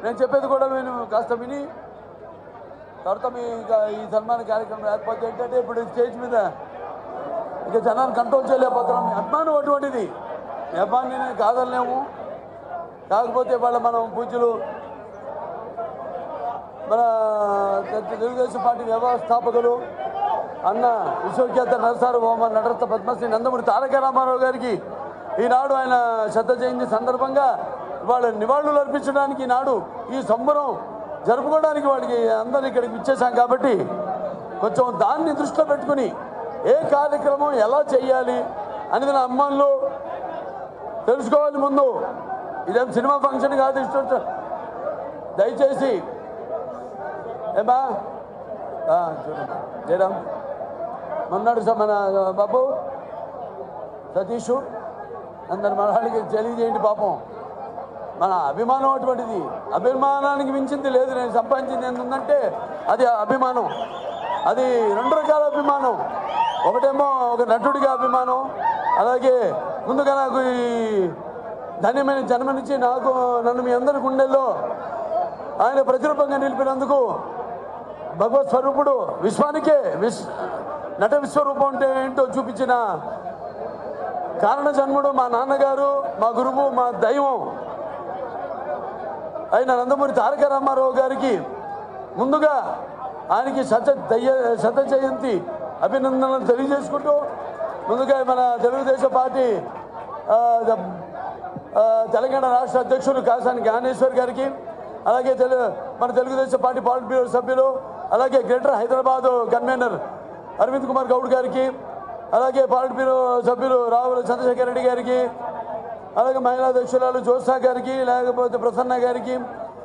నేను చెప్పేది కూడా నేను కాస్త విని తర్వాత మీ ఈ సన్మాన కార్యక్రమం ఏర్పాటు ఏంటంటే ఇప్పుడు స్టేజ్ మీద ఇక జనాన్ని కంట్రోల్ చేయలేకపోతున్నాం. అభిమానం అటువంటిది, అభిమాని కాదలేము. కాకపోతే వాళ్ళ మనం పూజలు మన తెలుగుదేశం పార్టీ వ్యవస్థాపకులు అన్న విశ్వఖ్యాత నరసార్వభౌమ నటరత్న పద్మశ్రీ నందమూరి తారక రామారావు గారికి ఈనాడు ఆయన శత జయంతి సందర్భంగా వాళ్ళ నివాళులు అర్పించడానికి ఈనాడు ఈ సంబరం జరుపుకోవడానికి వాడికి అందరూ ఇక్కడికి ఇచ్చేసాం. కాబట్టి కొంచెం దాన్ని దృష్టిలో పెట్టుకుని ఏ కార్యక్రమం ఎలా చేయాలి అనేది నా అమ్మాయిలు తెలుసుకోవాలి. ముందు ఇదేం సినిమా ఫంక్షన్ కాదు, ఇష్టం. దయచేసి ఏమా చూడండి జయరామ్ మొన్నాడు మన బాబు సతీష్ అందరు మన వాళ్ళకి తెలియజేయండి. పాపం మన అభిమానం అటువంటిది, అభిమానానికి మించింది లేదు. నేను సంపాదించింది ఏంటంటే అది అభిమానం. అది రెండు రకాల అభిమానం. ఒకటేమో ఒక నటుడిగా అభిమానం, అలాగే ముందుగా నాకు ఈ ధన్యమైన జన్మనిచ్చి నన్ను మీ అందరి గుండెల్లో ఆయన ప్రతిరూపంగా నిలిపినందుకు భగవత్ స్వరూపుడు విశ్వానికే నట విశ్వరూపం అంటే ఏంటో చూపించిన కారణ జన్ముడు మా నాన్నగారు, మా గురువు, మా దైవం అయిన నందమూరి తారక రామారావు గారికి ముందుగా ఆయనకి శత జయంతి అభినందనలు తెలియజేసుకుంటూ ముందుగా మన తెలుగుదేశం పార్టీ తెలంగాణ రాష్ట్ర అధ్యక్షులు కాసాని జ్ఞానేశ్వర్ గారికి, అలాగే మన తెలుగుదేశం పార్టీ పాలిట్ బ్యూరో సభ్యులు, అలాగే గ్రేటర్ హైదరాబాద్ కన్వీనర్ అరవింద్ కుమార్ గౌడ్ గారికి, అలాగే పాలిట్ బ్యూరో సభ్యులు రావుల చంద్రశేఖర్ రెడ్డి గారికి, అలాగే మహిళా అధ్యక్షురాలు జ్యోత్సా గారికి, లేకపోతే ప్రసన్న గారికి,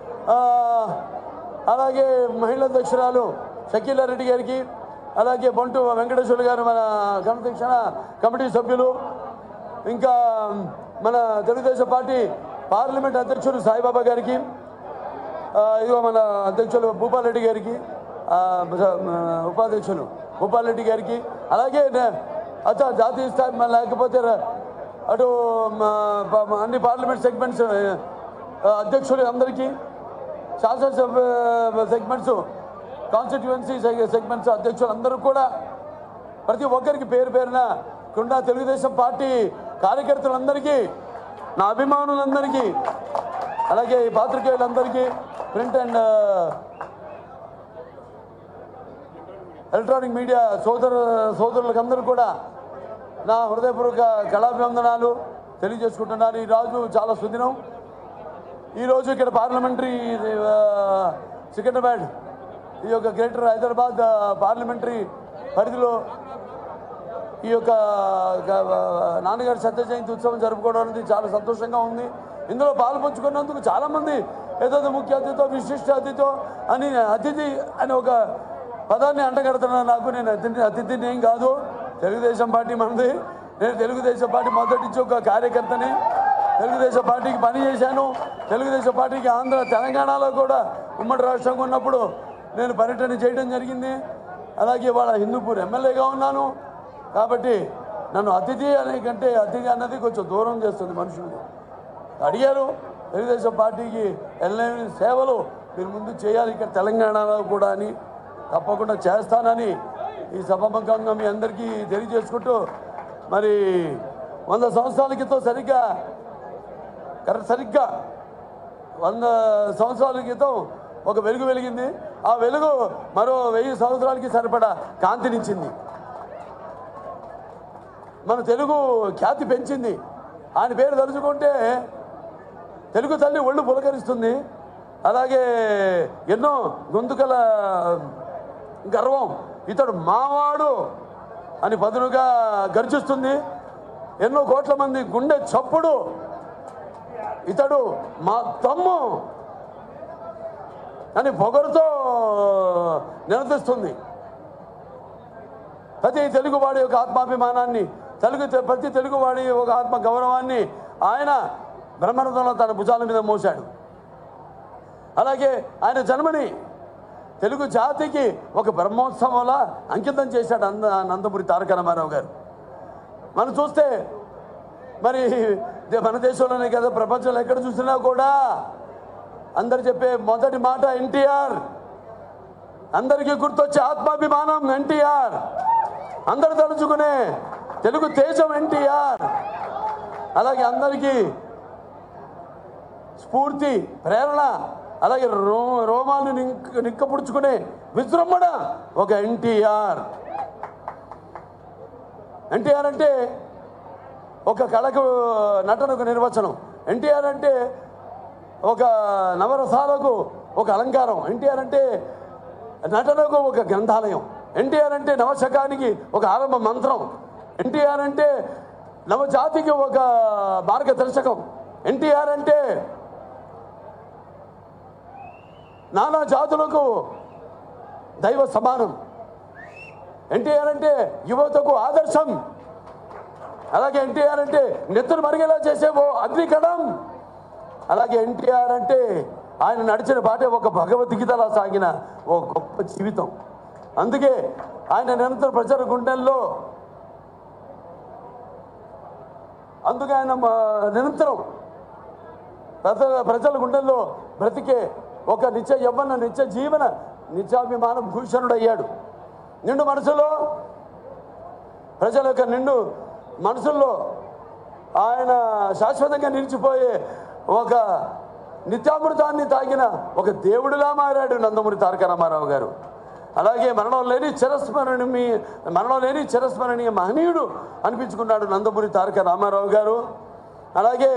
అలాగే మహిళా అధ్యక్షురాలు షకీలా రెడ్డి గారికి, అలాగే బొంటు వెంకటేశ్వర గారు మన క్రమశిక్షణ కమిటీ సభ్యులు, ఇంకా మన తెలుగుదేశం పార్టీ పార్లమెంట్ అధ్యక్షులు సాయిబాబా గారికి, ఇదిగో మన అధ్యక్షులు భూపాలరెడ్డి గారికి, ఉపాధ్యక్షులు భూపాలరెడ్డి గారికి, అలాగే జాతీయ స్థాయి లేకపోతే అటు అన్ని పార్లమెంట్ సెగ్మెంట్స్ అధ్యక్షులు అందరికీ, శాసనసభ సెగ్మెంట్స్ కాన్స్టిట్యుయెన్సీ సెగ్మెంట్స్ అధ్యక్షులు అందరూ కూడా ప్రతి ఒక్కరికి పేరు పేరున కుండా తెలుగుదేశం పార్టీ కార్యకర్తలందరికీ, నా అభిమానులందరికీ, అలాగే ఈ పాత్రికేయులందరికీ, ప్రింట్ అండ్ ఎలక్ట్రానిక్ మీడియా సోదరులకందరూ కూడా నా హృదయపూర్వక కళాభివందనాలు తెలియజేసుకుంటున్నాను. ఈరోజు చాలా సుదినం. ఈరోజు ఇక్కడ పార్లమెంటరీ సికింద్రాబాద్ ఈ యొక్క గ్రేటర్ హైదరాబాద్ పార్లమెంటరీ పరిధిలో ఈ యొక్క నాన్నగారి శత జయంతి ఉత్సవం జరుపుకోవడం అనేది చాలా సంతోషంగా ఉంది. ఇందులో పాల్పంచుకున్నందుకు చాలామంది ఏదో ముఖ్య అతిథితో విశిష్ట అతిథితో అని అతిథి అని ఒక పదాన్ని అంటగడుతున్నాను. నాకు నేను అతిథిని ఏం కాదు, తెలుగుదేశం పార్టీ మనది. నేను తెలుగుదేశం పార్టీ మొదటి నుంచి ఒక కార్యకర్తని, తెలుగుదేశం పార్టీకి పనిచేశాను. తెలుగుదేశం పార్టీకి తెలంగాణలో కూడా ఉమ్మడి రాష్ట్రంగా ఉన్నప్పుడు నేను పర్యటన చేయడం జరిగింది. అలాగే వాళ్ళ హిందూపూర్ ఎమ్మెల్యేగా ఉన్నాను. కాబట్టి నన్ను అతిథి అనే కంటే అతిథి అన్నది కొంచెం దూరం చేస్తుంది మనుషులు. అడిగారు తెలుగుదేశం పార్టీకి ఎల్లలేని సేవలు మీరు ముందు చేయాలి ఇక్కడ తెలంగాణలో కూడా అని, తప్పకుండా చేస్తానని ఈ సభాముఖంగా మీ అందరికీ తెలియజేసుకుంటూ, మరి 100 సంవత్సరాల క్రితం సరిగ్గా 100 సంవత్సరాల క్రితం ఒక వెలుగు వెలిగింది. ఆ వెలుగు మరో 1000 సంవత్సరాలకి సరిపడా కాంతినిచ్చింది. మన తెలుగు ఖ్యాతి పెంచింది. ఆయన పేరు తలుచుకుంటే తెలుగు తల్లి ఒళ్ళు పులకరిస్తుంది. అలాగే ఎన్నో గొంతుకల గర్వం, ఇతడు మావాడు అని పదునుగా గర్జిస్తుంది. ఎన్నో కోట్ల మంది గుండె చప్పుడు, ఇతడు మా తమ్ము అని పొగరుతో నిలదీస్తుంది. ప్రతి తెలుగువాడి యొక్క ఆత్మాభిమానాన్ని, ప్రతి తెలుగువాడి ఒక ఆత్మ గౌరవాన్ని ఆయన బ్రహ్మరథంలో తన భుజాల మీద మోశాడు. అలాగే ఆయన జన్మని తెలుగు జాతికి ఒక బ్రహ్మోత్సవంలా అంకితం చేశాడు నందమూరి తారక రామారావు గారు. మనం చూస్తే మరి మన దేశంలోనే కదా, ప్రపంచంలో ఎక్కడ చూసినా కూడా అందరు చెప్పే మొదటి మాట ఎన్టీఆర్. అందరికీ గుర్తొచ్చే ఆత్మాభిమానం ఎన్టీఆర్. అందరు తలుచుకునే తెలుగు తేజం ఎన్టీఆర్. అలాగే అందరికీ స్ఫూర్తి, ప్రేరణ, అలాగే రోమాన్ని నిక్కపుడుచుకునే విజృంభణ ఒక ఎన్టీఆర్. ఎన్టీఆర్ అంటే ఒక కళకు, నటనకు నిర్వచనం. ఎన్టీఆర్ అంటే ఒక నవరసాలకు ఒక అలంకారం. ఎన్టీఆర్ అంటే నటనకు ఒక గ్రంథాలయం. ఎన్టీఆర్ అంటే నవశకానికి ఒక ఆరంభ మంత్రం. ఎన్టీఆర్ అంటే నవజాతికి ఒక మార్గదర్శకం. ఎన్టీఆర్ అంటే నానా జాతులకు దైవ సమానం. ఎన్టీఆర్ అంటే యువతకు ఆదర్శం. అలాగే ఎన్టీఆర్ అంటే నెత్తులు మరిగేలా చేసే ఓ అగ్నికణం. అలాగే ఎన్టీఆర్ అంటే ఆయన నడిచిన బాటే ఒక భగవద్గీతలా సాగిన ఓ గొప్ప జీవితం. అందుకే ఆయన నిరంతరం ప్రజల గుండెల్లో, అందుకే ఆయన నిరంతరం ప్రజల గుండెల్లో బ్రతికే ఒక నిత్య యవ్వన, నిత్య జీవన, నిత్యాభిమాన భూషణుడయ్యాడు. నిండు మనసులో, ప్రజల యొక్క నిండు మనసుల్లో ఆయన శాశ్వతంగా నిలిచిపోయే ఒక నిత్యామృతాన్ని తాగిన ఒక దేవుడిలా మారాడు నందమూరి తారక రామారావు గారు. అలాగే మరణం లేని చిరస్మరణీయ మహనీయుడు అనిపించుకున్నాడు నందమూరి తారక రామారావు గారు. అలాగే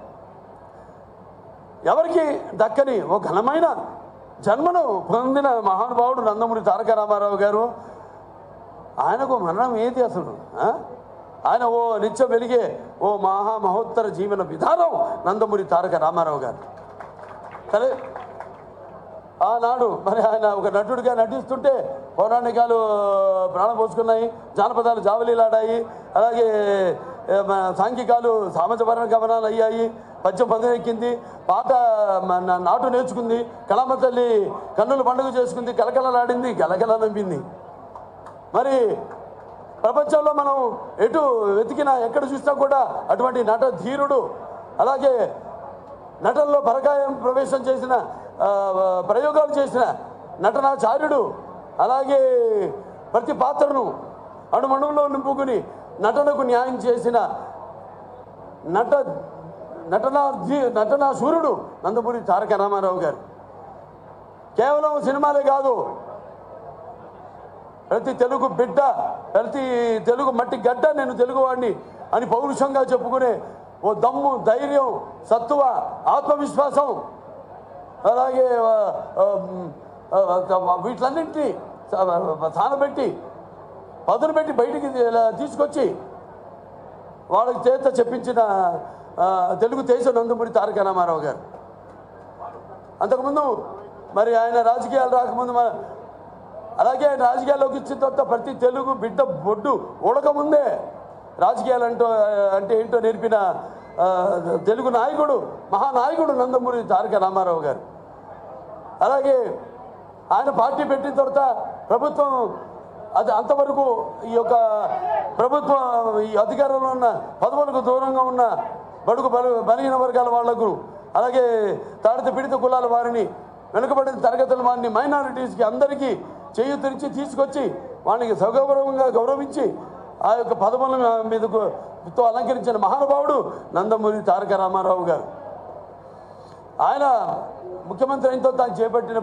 ఎవరికి దక్కని ఒక ఘనమైన జన్మను పొందిన మహానుభావుడు నందమూరి తారక రామారావు గారు. ఆయనకు మరణం ఏది అసలు? ఆయన ఓ నిత్య వెలిగే ఓ మహోత్తర జీవన విధానం నందమూరి తారక రామారావు గారు. సరే, ఆనాడు మరి ఆయన ఒక నటుడిగా నటిస్తుంటే పౌరాణికాలు ప్రాణం పోసుకున్నాయి, జానపదాలు జావలీలాడాయి, అలాగే సాంఘికాలు సామాజపరణ గమనాలు అయ్యాయి, పద్యం పందెక్కింది, పాట నాటు నేర్చుకుంది, కళామ తల్లి కన్నులు పండుగ చేసుకుంది, కలకలలాడింది, గలగల నంపింది. మరి ప్రపంచంలో మనం ఎటు వెతికినా ఎక్కడ చూసినా కూడా అటువంటి నట ధీరుడు, అలాగే నటనలో పరకాయం ప్రవేశం చేసిన, ప్రయోగాలు చేసిన నటనాచార్యుడు, అలాగే ప్రతి పాత్రను అణుమణువులో నింపుకుని నటనకు న్యాయం చేసిన నటనా సూర్యుడు నందమూరి తారక రామారావు గారు. కేవలం సినిమాలే కాదు, ప్రతి తెలుగు బిడ్డ, ప్రతి తెలుగు మట్టి గడ్డ నేను తెలుగువాడిని అని పౌరుషంగా చెప్పుకునే ఓ దమ్ము, ధైర్యం, సత్తువ, ఆత్మవిశ్వాసం, అలాగే వీటిలన్నింటినీ సానబెట్టి పదును పెట్టి బయటికి తీసుకొచ్చి వాళ్ళకి చేత చెప్పించిన తెలుగు తేజం నందమూరి తారక రామారావు గారు. అంతకుముందు మరి ఆయన రాజకీయాలు రాకముందు, అలాగే ఆయన రాజకీయాల్లోకి వచ్చిన తర్వాత ప్రతి తెలుగు బిడ్డ బొడ్డు ఉడకముందే రాజకీయాలు అంటే ఏంటో నేర్పిన తెలుగు నాయకుడు, మహానాయకుడు నందమూరి తారక రామారావు గారు. అలాగే ఆయన పార్టీ పెట్టిన తర్వాత ప్రభుత్వం అది అంతవరకు ఈ యొక్క ప్రభుత్వం ఈ అధికారంలో ఉన్న పదవులకు దూరంగా ఉన్న బడుగు బలహీన వర్గాల వాళ్లకు, అలాగే తాడిత పీడిత కులాల వారిని, వెనుకబడిన తరగతుల వారిని, మైనారిటీస్కి అందరికీ చేయూతనిచ్చి తీసుకొచ్చి వాళ్ళకి సగౌరవంగా గౌరవించి ఆ యొక్క పదవుల మీదకు అలంకరించిన మహానుభావుడు నందమూరి తారక రామారావు గారు. ఆయన ముఖ్యమంత్రి అయినతో తాను చేపట్టిన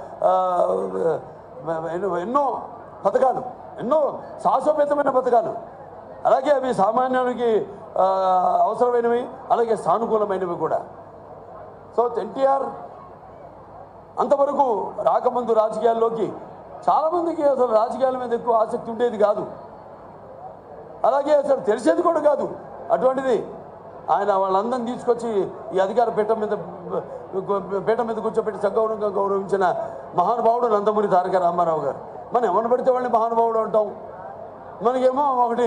ఎన్నో పథకాలు, ఎన్నో సాహసోపేతమైన పథకాలు, అలాగే అవి సామాన్యునికి అవసరమైనవి, అలాగే సానుకూలమైనవి కూడా. సో ఎన్టీఆర్ అంతవరకు రాకముందు రాజకీయాల్లోకి చాలామందికి అసలు రాజకీయాల మీద ఎక్కువ ఆసక్తి ఉండేది కాదు, అలాగే అసలు తెలిసేది కూడా కాదు. అటువంటిది ఆయన వాళ్ళందరినీ తీసుకొచ్చి ఈ అధికార పీఠం మీద కూర్చోబెట్టి సగౌరవంగా గౌరవించిన మహానుభావుడు నందమూరి తారక రామారావు గారు. మనం ఎవరిని పడితే వాళ్ళని మహానుభావుడు అంటాం. మనకేమో ఒకటి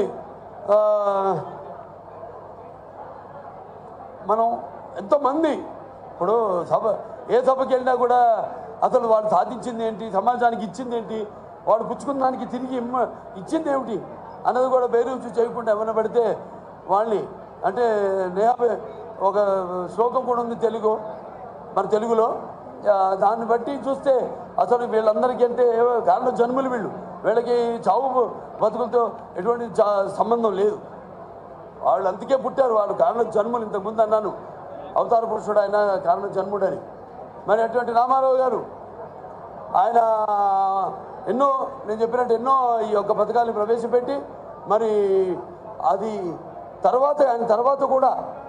మనం ఎంతోమంది ఇప్పుడు ఏ సభకి వెళ్ళినా కూడా అసలు వాడు సాధించింది ఏంటి, సమాజానికి ఇచ్చింది ఏంటి, వాడు పుచ్చుకున్న దానికి తిరిగి ఇచ్చింది ఏమిటి అన్నది కూడా బేరూచి చేయకుండా ఎవరిని పడితే వాళ్ళని, అంటే ఒక శ్లోకం కూడా ఉంది తెలుగు, మన తెలుగులో. దాన్ని బట్టి చూస్తే అసలు వీళ్ళందరికీ అంటే కారణ జన్ములు వీళ్ళకి చావు బతుకులతో ఎటువంటి సంబంధం లేదు. వాళ్ళు అందుకే పుట్టారు, వాళ్ళు కారణ జన్ములు. ఇంతకుముందు అన్నాను అవతార పురుషుడు ఆయన కారణ జన్ముడని. మరి అటువంటి రామారావు గారు ఆయన ఎన్నో, నేను చెప్పినట్టు ఎన్నో ఈ యొక్క పథకాలను ప్రవేశపెట్టి మరి అది ఆయన తర్వాత కూడా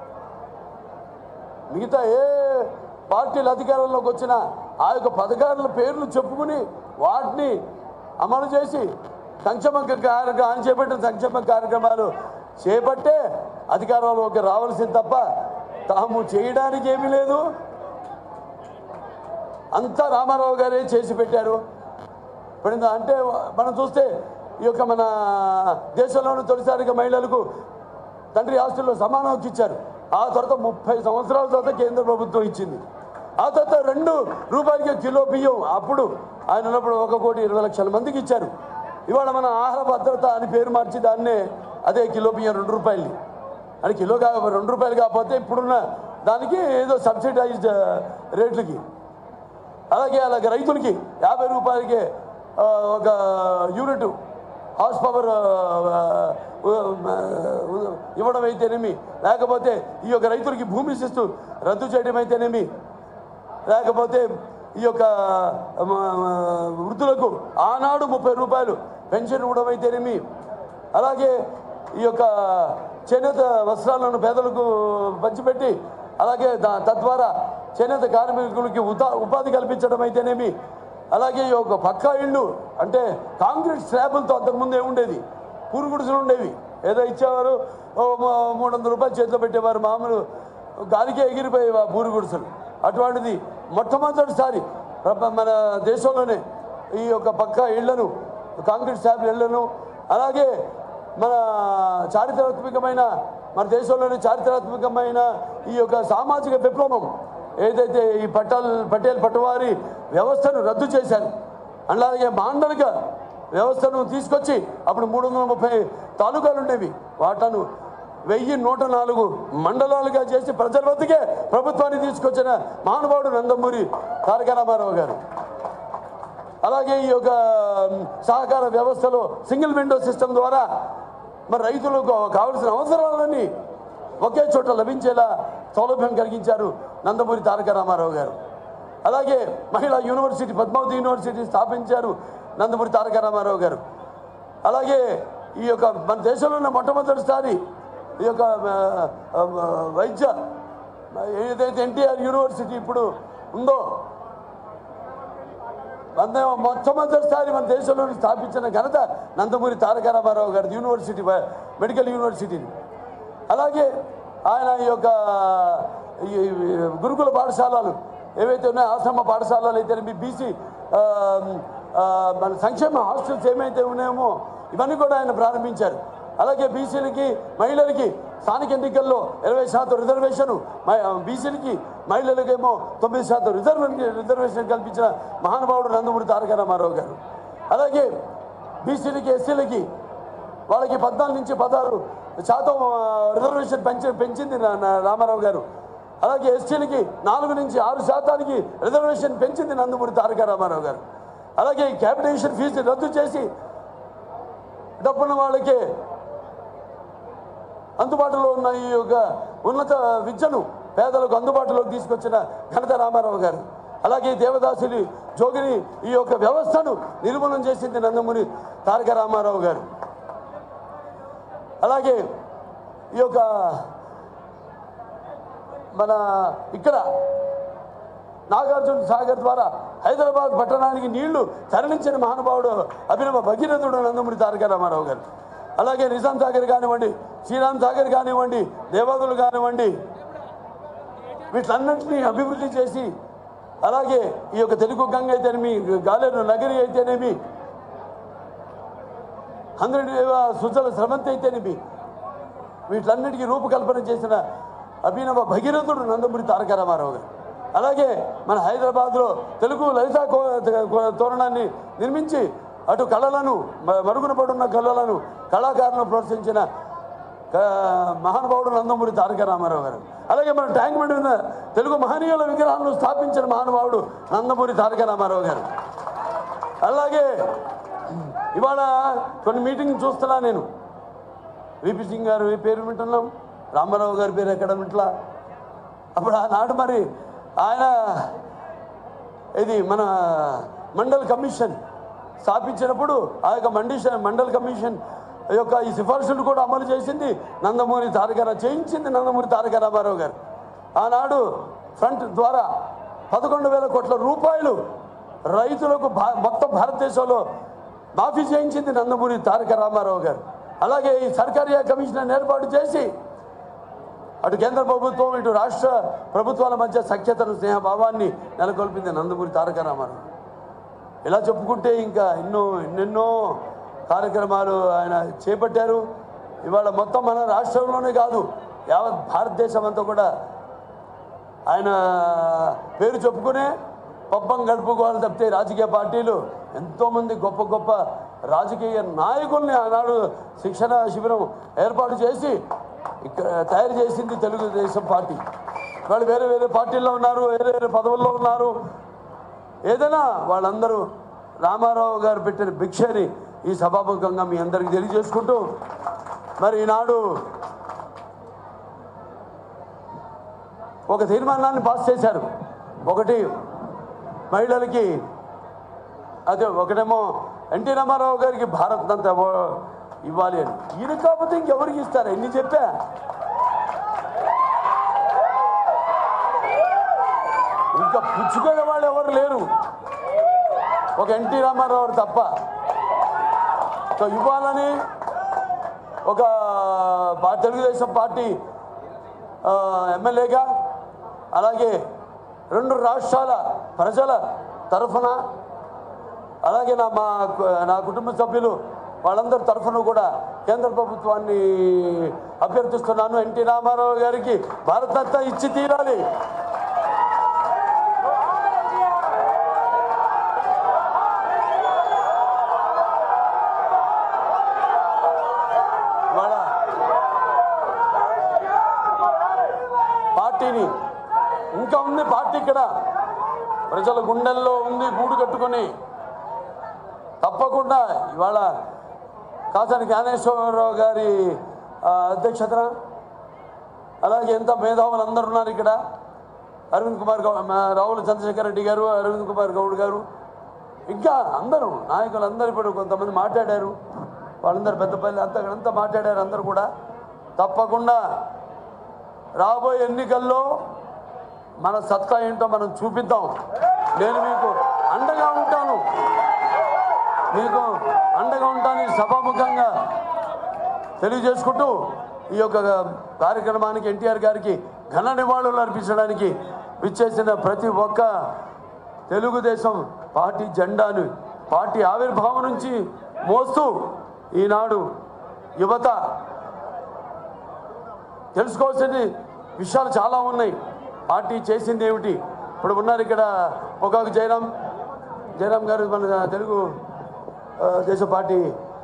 మిగతా ఏ పార్టీలు అధికారంలోకి వచ్చినా ఆ యొక్క పథకాల పేర్లు చెప్పుకుని వాటిని అమలు చేసి ఆయన చేపట్టిన సంక్షేమ కార్యక్రమాలు చేపట్టే అధికారంలోకి రావాల్సింది తప్ప తాము చేయడానికి ఏమీ లేదు. అంతా రామారావు గారే చేసి పెట్టారు. ఇప్పుడు అంటే మనం చూస్తే ఈ యొక్క మన దేశంలోని తొలిసారిగా మహిళలకు తండ్రి ఆస్తుల్లో సమాన హక్కు ఇచ్చారు. ఆ తర్వాత 30 సంవత్సరాల తర్వాత కేంద్ర ప్రభుత్వం ఇచ్చింది. ఆ తర్వాత ₹2 కిలో బియ్యం అప్పుడు ఆయన ఉన్నప్పుడు 1,20,00,000 మందికి ఇచ్చారు. ఇవాళ మన ఆహార భద్రత అని పేరు మార్చి దాన్నే అదే కిలో బియ్యం ₹2 అని కిలో ₹2 కాకపోతే ఇప్పుడున్న దానికి ఏదో సబ్సిడైజ్డ్ రేట్లకి. అలాగే రైతులకి ₹50 ఒక యూనిట్ హార్స్ పవర్ ఇవ్వడం అయితేనేమి, లేకపోతే ఈ యొక్క రైతులకి భూమి శిస్తు రద్దు చేయడం అయితేనేమి, లేకపోతే ఈ యొక్క వృద్ధులకు ఆనాడు ₹30 పెన్షన్ ఇవ్వడం అయితేనేమి, అలాగే ఈ యొక్క చేనేత వస్త్రాలను పేదలకు పంచిపెట్టి అలాగే తద్వారా చేనేత కార్మికులకి ఉపాధి కల్పించడం అయితేనేమి, అలాగే ఈ యొక్క పక్కా ఇళ్ళు అంటే కాంక్రీట్ స్లాబులతో అంతకుముందు ఏముండేది, పూరు గుడిసెలు ఉండేవి. ఏదో ఇచ్చేవారు, ₹300 చేతిలో పెట్టేవారు, మామూలు గాలికే ఎగిరిపోయేవి ఆ పూరు గుడిసెలు. అటువంటిది మొట్టమొదటిసారి మన దేశంలోనే ఈ యొక్క పక్కా ఇళ్లను, కాంక్రీట్ స్లాబ్ ఇళ్లను, అలాగే మన దేశంలోనే చారిత్రాత్మకమైన ఈ యొక్క సామాజిక విప్లవం ఏదైతే ఈ పటేల్ పట్టువారి వ్యవస్థను రద్దు చేశారు, అలాగే మాండలిక వ్యవస్థను తీసుకొచ్చి అప్పుడు 330 తాలూకాలు ఉండేవి, వాటను 1104 మండలాలుగా చేసి ప్రజల వద్దకే ప్రభుత్వాన్ని తీసుకొచ్చిన మహానుభావుడు నందమూరి తారక రామారావు గారు. అలాగే ఈ యొక్క సహకార వ్యవస్థలో సింగిల్ విండో సిస్టమ్ ద్వారా మరి రైతులకు కావలసిన అవసరాలన్నీ ఒకే చోట లభించేలా సౌలభ్యం కలిగించారు నందమూరి తారక రామారావు గారు. అలాగే మహిళా యూనివర్సిటీ పద్మావతి యూనివర్సిటీ స్థాపించారు నందమూరి తారక రామారావు గారు. అలాగే ఈ యొక్క మన దేశంలోనే మొట్టమొదటిసారి ఈ యొక్క వైద్య ఏదైతే ఎన్టీఆర్ యూనివర్సిటీ ఇప్పుడు ఉందో మొట్టమొదటిసారి మన దేశంలో స్థాపించిన ఘనత నందమూరి తారక రామారావు గారి యూనివర్సిటీ, మెడికల్ యూనివర్సిటీని. అలాగే ఆయన ఈ యొక్క గురుకుల పాఠశాలలు ఏవైతే ఉన్నాయో, ఆశ్రమ పాఠశాలలు అయితేనేమి, బీసీ మన సంక్షేమ హాస్టల్స్ ఏమైతే ఉన్నాయేమో ఇవన్నీ కూడా ఆయన ప్రారంభించారు. అలాగే బీసీలకి మహిళలకి స్థానిక ఎన్నికల్లో 20% రిజర్వేషను, బీసీలకి మహిళలకేమో 9% రిజర్వేషన్ కల్పించిన మహానుభావుడు నందమూరి తారక రామారావు గారు. అలాగే బీసీలకి ఎస్సీలకి వాళ్ళకి 14 నుంచి 16% రిజర్వేషన్ పెంచింది రామారావు గారు. అలాగే ఎస్టీలకి 4 నుంచి 6% రిజర్వేషన్ పెంచింది నందమూరి తారక రామారావు గారు. అలాగే క్యాపిటేషన్ ఫీజు రద్దు చేసి డబ్బున్న వాళ్ళకి అందుబాటులో ఉన్న ఈ యొక్క ఉన్నత విద్యను పేదలకు అందుబాటులోకి తీసుకొచ్చిన ఘనత రామారావు గారు. అలాగే దేవదాసుని జోగిని ఈ యొక్క వ్యవస్థను నిర్మూలన చేసింది నందమూరి తారక రామారావు గారు. అలాగే ఈ యొక్క మన ఇక్కడ నాగార్జున సాగర్ ద్వారా హైదరాబాద్ పట్టణానికి నీళ్లు తరలించిన మహానుభావుడు అభినవ భగీరథుడు నందమూరి తారక రామారావు గారు. అలాగే నిజాం సాగర్ కానివ్వండి, శ్రీరామ్ సాగర్ కానివ్వండి, దేవాదులు కానివ్వండి, వీటన్నింటినీ అభివృద్ధి చేసి, అలాగే ఈ యొక్క తెలుగు గంగ అయితేనేమి, గాలేరు నగరి అయితేనేమి, 100 సుజల స్రవంతి అయితేనేమి, వీటన్నిటికీ రూపకల్పన చేసిన అభినవ భగీరథుడు నందమూరి తారక రామారావు గారు. అలాగే మన హైదరాబాద్లో తెలుగు లలితా తోరణాన్ని నిర్మించి అటు కళలను, మరుగున పడున్న కళలను, కళాకారులను ప్రోత్సహించిన మహానుభావుడు నందమూరి తారక రామారావు గారు. అలాగే మన ట్యాంక్ బండ్ మీద తెలుగు మహనీయుల విగ్రహాలను స్థాపించిన మహానుభావుడు నందమూరి తారక రామారావు గారు. అలాగే ఇవాళ కొన్ని మీటింగ్ చూస్తున్నా నేను. విపి సింగ్ గారు పేరు వింటున్నాం, రామారావు గారి పేరు ఎక్కడ వింటలా. అప్పుడు ఆనాడు మరి ఆయన ఇది మన మండల్ కమిషన్ స్థాపించినప్పుడు ఆ యొక్క మండల్ కమిషన్ యొక్క ఈ సిఫార్సులు కూడా అమలు చేసింది నందమూరి తారక రామారావు గారు. ఆనాడు ఫ్రంట్ ద్వారా 11,000 కోట్ల రూపాయలు రైతులకు మొత్తం భారతదేశంలో మాఫీ చేయించింది నందమూరి తారక రామారావు గారు. అలాగే ఈ సర్కారీ కమిషన్ ఏర్పాటు చేసి అటు కేంద్ర ప్రభుత్వం ఇటు రాష్ట్ర ప్రభుత్వాల మధ్య సఖ్యతను స్నేహభావాన్ని నెలకొల్పింది నందమూరి తారక రామారావు. ఇలా చెప్పుకుంటే ఇంకా ఎన్నెన్నో కార్యక్రమాలు ఆయన చేపట్టారు. ఇవాళ మొత్తం మన రాష్ట్రంలోనే కాదు, యావత్ భారతదేశం అంతా కూడా ఆయన పేరు చెప్పుకునే పబ్బం గడుపుకోవాలి తప్పితే రాజకీయ పార్టీలు ఎంతోమంది గొప్ప గొప్ప రాజకీయ నాయకుల్ని ఆనాడు శిక్షణ శిబిరం ఏర్పాటు చేసి ఇక్కడ తయారు చేసింది తెలుగుదేశం పార్టీ. వాళ్ళు వేరే వేరే పార్టీల్లో ఉన్నారు, వేరే వేరే పదవుల్లో ఉన్నారు. ఏదైనా వాళ్ళందరూ రామారావు గారు పెట్టిన భిక్షని ఈ సభాముఖంగా మీ అందరికీ తెలియజేసుకుంటూ, మరి ఈనాడు ఒక తీర్మానాన్ని పాస్ చేశారు. ఒకటి మహిళలకి, అదే ఒకటేమో ఎన్టీ రామారావు గారికి భారత్ అంతా ఇవ్వాలి అని. ఈయన కాకపోతే ఇంకెవరికి ఇస్తారు? ఎన్ని చెప్పా ఇంకా పుచ్చుకునే వాళ్ళు ఎవరు లేరు, ఒక ఎన్టీ రామారావు తప్ప. సో ఇవ్వాలని ఒక తెలుగుదేశం పార్టీ ఎమ్మెల్యేగా, అలాగే 2 రాష్ట్రాల ప్రజల తరఫున, అలాగే నా కుటుంబ సభ్యులు వాళ్ళందరి తరఫున కూడా కేంద్ర ప్రభుత్వాన్ని అభ్యర్థిస్తున్నాను. ఎన్టీ రామారావు గారికి భారతరత్న ఇచ్చి తీరాలి. పార్టీని ఇంకా ఉంది, పార్టీ ఇక్కడ ప్రజల గుండెల్లో ఉంది గూడు కట్టుకొని. తప్పకుండా ఇవాళ కాసాని జ్ఞానేశ్వరరావు గారి అధ్యక్షతన, అలాగే ఎంత మేధావులు అందరు ఉన్నారు ఇక్కడ. అరవింద్ కుమార్ రావుల చంద్రశేఖర్ రెడ్డి గారు, అరవింద్ కుమార్ గౌడ్ గారు, ఇంకా అందరూ నాయకులు అందరూ ఇప్పుడు కొంతమంది మాట్లాడారు. వాళ్ళందరూ పెద్దపల్లి అంతా మాట్లాడారు. అందరూ కూడా తప్పకుండా రాబోయే ఎన్నికల్లో మన సత్తా ఏంటో మనం చూపిద్దాం. నేను మీకు అండగా ఉంటాను, సభాముఖంగా తెలియజేసుకుంటూ ఈ యొక్క కార్యక్రమానికి ఎన్టీఆర్ గారికి ఘన నివాళులు అర్పించడానికి విచ్చేసిన ప్రతి ఒక్క తెలుగుదేశం పార్టీ జెండాను పార్టీ ఆవిర్భావం నుంచి మోస్తూ ఈనాడు యువత తెలుసుకోవాల్సిన విషయాలు చాలా ఉన్నాయి. పార్టీ చేసింది ఏమిటి? ఇప్పుడు ఉన్నారు ఇక్కడ పొగాకు జయరాం గారు, మన తెలుగు దేశ పార్టీ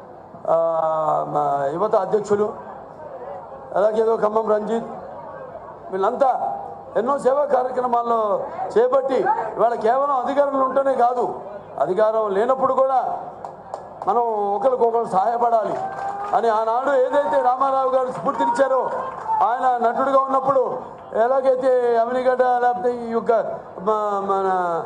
యువత అధ్యక్షులు, అలాగే ఖమ్మం రంజిత్, వీళ్ళంతా ఎన్నో సేవా కార్యక్రమాల్లో చేపట్టి ఇవాళ కేవలం అధికారంలో ఉంటేనే కాదు, అధికారం లేనప్పుడు కూడా మనం ఒకరికొకరు సహాయపడాలి అని ఆనాడు ఏదైతే రామారావు గారు స్ఫూర్తినిచ్చారో, ఆయన నటుడుగా ఉన్నప్పుడు ఎలాగైతే అమెరికట లేకపోతే ఈ యొక్క మన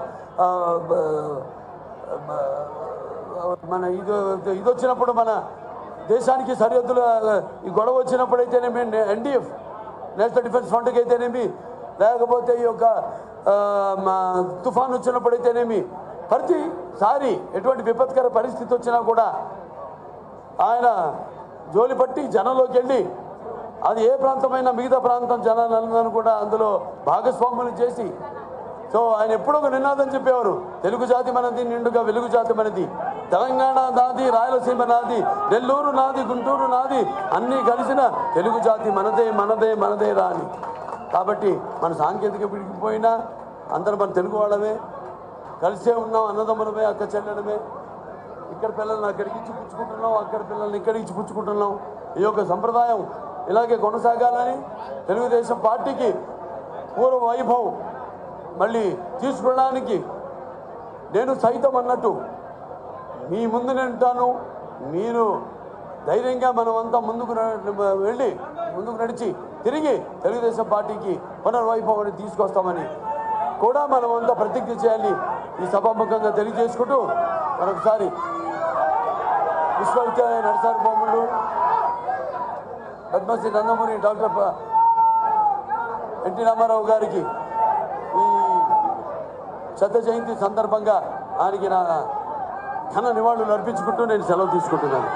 ఇది వచ్చినప్పుడు మన దేశానికి సరిహద్దుల ఈ గొడవ వచ్చినప్పుడైతేనేమి ఎన్డీఎఫ్ నేషనల్ డిఫెన్స్ ఫండ్కి అయితేనేమి, లేకపోతే ఈ యొక్క తుఫాన్ వచ్చినప్పుడైతేనేమి, ప్రతిసారి ఎటువంటి విపత్కర పరిస్థితి వచ్చినా కూడా ఆయన జోలి పట్టి జనంలోకి వెళ్ళి అది ఏ ప్రాంతమైనా మిగతా ప్రాంతం జనాలను కూడా అందులో భాగస్వాములు చేసి, సో ఆయన ఎప్పుడో ఒక నినాదం చెప్పేవారు, తెలుగు జాతి మనది నిండుగా వెలుగు జాతి మనది, తెలంగాణ నాది, రాయలసీమ నాది, నెల్లూరు నాది, గుంటూరు నాది, అన్నీ కలిసిన తెలుగు జాతి మనదే మనదే మనదే రాని. కాబట్టి మన సాంకేతిక విడిగిపోయినా అందరూ మన తెలుగు వాళ్ళమే, కలిసే ఉన్నాం, అన్నదమ్ములమే, అక్క చెల్లెలమే. ఇక్కడ పిల్లల్ని అక్కడికి ఇచ్చి పుచ్చుకుంటున్నాం, అక్కడ పిల్లల్ని ఇక్కడికి ఇచ్చి పుచ్చుకుంటున్నాం. ఈ యొక్క సంప్రదాయం ఇలాగే కొనసాగాలని, తెలుగుదేశం పార్టీకి పూర్వ వైభవం మళ్ళీ తీసుకురావడానికి నేను సైతం అన్నట్టు మీ ముందు ఉంటాను. మీరు ధైర్యంగా మనమంతా ముందుకు నడిచి తిరిగి తెలుగుదేశం పార్టీకి పునర్వైభవాన్ని తీసుకొస్తామని కూడా మనమంతా ప్రతిజ్ఞ చేయాలి. ఈ సభాముఖంగా తెలియజేసుకుంటూ మరొకసారి విశ్వవిద్యాలయ నరసారి బొమ్మలు పద్మశ్రీ నందమూరి డాక్టర్ ఎన్టీ రామారావు గారికి ఈ శత జయంతి సందర్భంగా ఆయనకి నా ఘన నివాళులు అర్పించుకుంటూ నేను సెలవు తీసుకుంటున్నాను.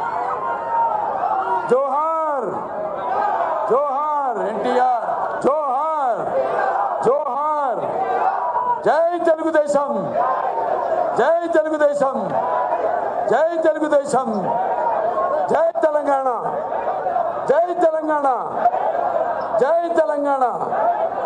జోహార్ జోహార్ ఎన్టీఆర్, జోహార్ జోహార్. జై తెలుగుదేశం, జై తెలుగుదేశం, జై తెలుగుదేశం, జై తెలంగాణ, జై తెలంగాణ, జై తెలంగాణ.